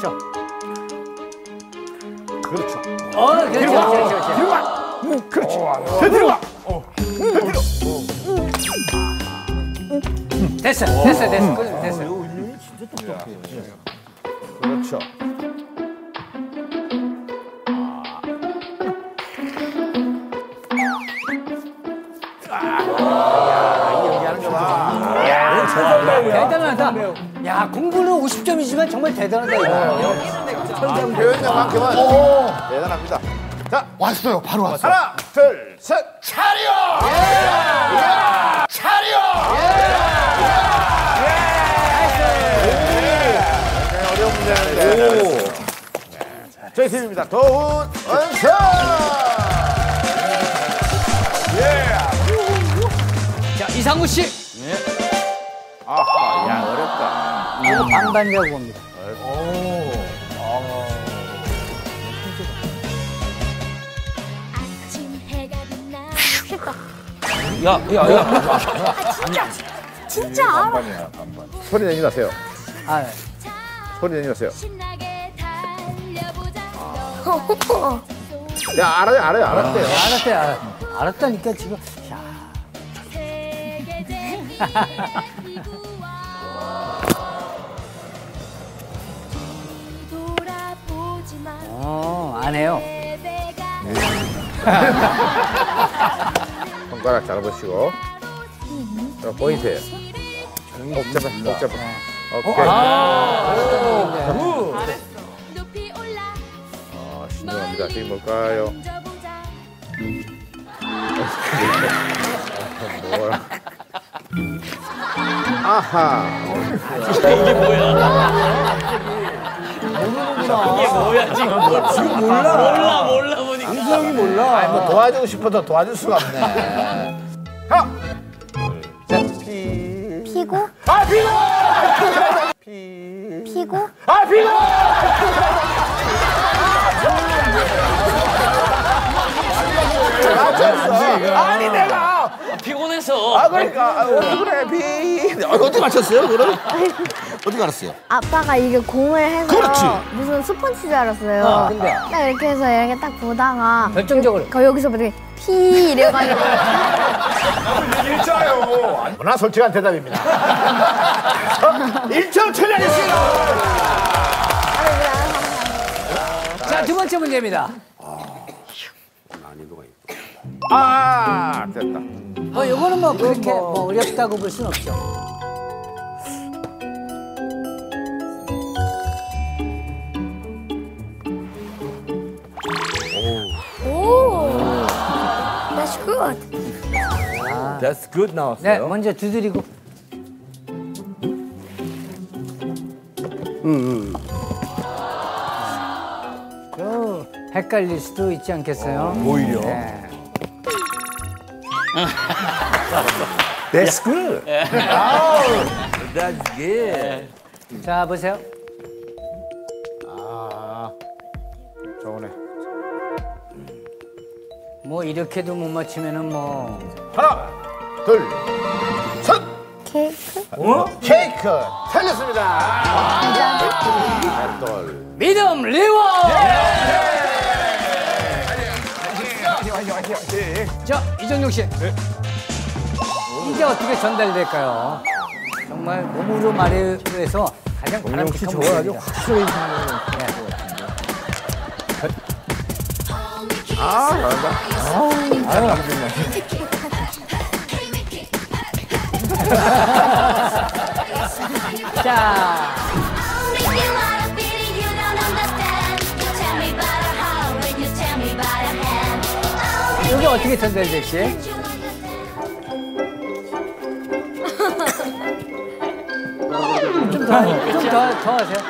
그렇죠. 그렇죠. 그렇죠. 뒤로 가. 그렇지. 뒤로 가. 됐어. 그렇죠. 대단하다. 야, 공부는 50점이지만 정말 대단하다, 이거. 표현력만큼은 대단합니다. 자, 왔어요. 바로 왔어요. 하나, 둘, 셋. 차려! 차려! 굉장히 어려운 문제인데. 저희 팀입니다. 도훈, 원서! 자, 이상우 씨. 아하, 야, 어렵다. 이거 반반이라고 봅니다. 아침 해가 빛나. 진짜 알아. 반반이야, 반반. 소리 내지 마세요. 아, 네. 소리 내지 마세요. 신나게 달려보자. 야, 알았대요. 알았어요. 알았다니까, 지금. 야. 세계제 돌아보지만 안 해요. 손가락 잡아보시고. 자, 포인트예요. 목 잡아. 오케이. 높이 올라 신중합니다. 지금 뭘까요? 뭐라? 아하. 몰라 보니까. 이수영이 몰라. 아니, 뭐 도와주고 싶어도 도와줄 수가 없네. 하나. 피고 아, 비고! 피고 아, 비고! 아니, 내가. 피곤해서. 아, 그러니까. 그래, 비. 어떻게 맞췄어요, 그럼? 어떻게 알았어요? 아빠가 이게 공을 해서 그렇지. 무슨 스펀지 줄 알았어요. 근데? 딱 이렇게 해서 이렇게 딱 보다가 결정적으로. 여기서부터 피 이래가지고 일자요. 워낙 솔직한 대답입니다. 1점 처리하겠습니다. 자, 두 번째 문제입니다. 아, 됐다. 이거는 뭐 그렇게 뭐 어렵다고 볼 수는 없죠. 오, that's good. That's good 네, 나왔어요. 먼저 두드리고. 헷갈릴 수도 있지 않겠어요? 오히려. 네. That's good. That's good. 자, 보세요. 좋네. 뭐 이렇게도 못 맞히면은 뭐 하나, 둘, 셋. 케이크? 케이크 틀렸습니다. 미디엄 리워. 자, 이정용 씨. 이게 어떻게 전달될까요? 정말 몸으로 말해서 가장 정용 씨 바람직한 저거 아주 모습입니다. 확실히 아, 잘한다. 자, 이게 어떻게 전달될지. 좀 더 하세요.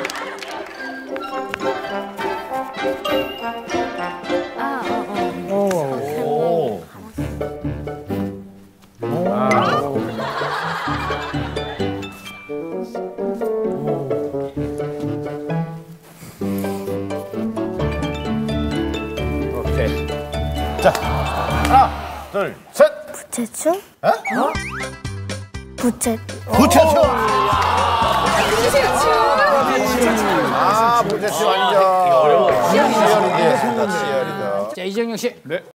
오케이. 자, 하나, 둘, 셋. 부채춤? 부채. 부채춤. 아, 모태팀 완전. 치열이다. 자, 이정용 씨. 네.